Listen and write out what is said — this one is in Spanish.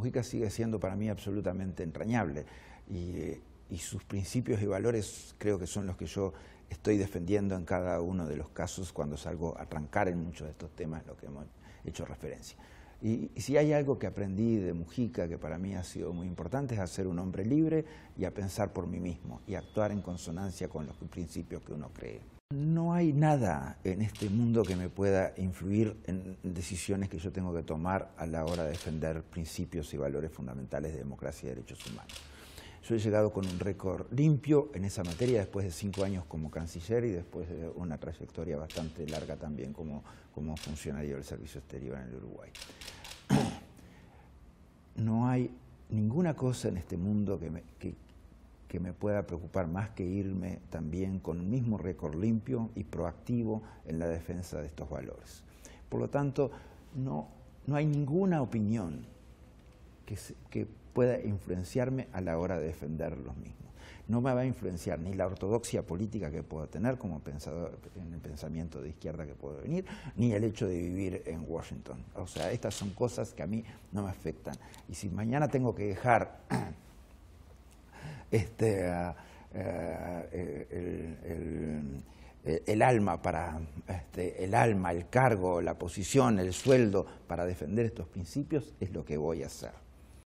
Mujica sigue siendo para mí absolutamente entrañable y sus principios y valores creo que son los que yo estoy defendiendo en cada uno de los casos cuando salgo a trancar en muchos de estos temas, lo que hemos hecho referencia. Y si hay algo que aprendí de Mujica que para mí ha sido muy importante es a ser un hombre libre y a pensar por mí mismo y actuar en consonancia con los principios que uno cree. No hay nada en este mundo que me pueda influir en decisiones que yo tengo que tomar a la hora de defender principios y valores fundamentales de democracia y derechos humanos. Yo he llegado con un récord limpio en esa materia después de 5 años como canciller y después de una trayectoria bastante larga también como funcionario del Servicio Exterior en el Uruguay. No hay ninguna cosa en este mundo que me pueda preocupar más que irme también con un mismo récord limpio y proactivo en la defensa de estos valores. Por lo tanto, no hay ninguna opinión que pueda influenciarme a la hora de defender los mismos. No me va a influenciar ni la ortodoxia política que puedo tener como pensador en el pensamiento de izquierda que puedo venir, ni el hecho de vivir en Washington. O sea, estas son cosas que a mí no me afectan. Y si mañana tengo que dejar el alma para el cargo, la posición, el sueldo para defender estos principios, es lo que voy a hacer.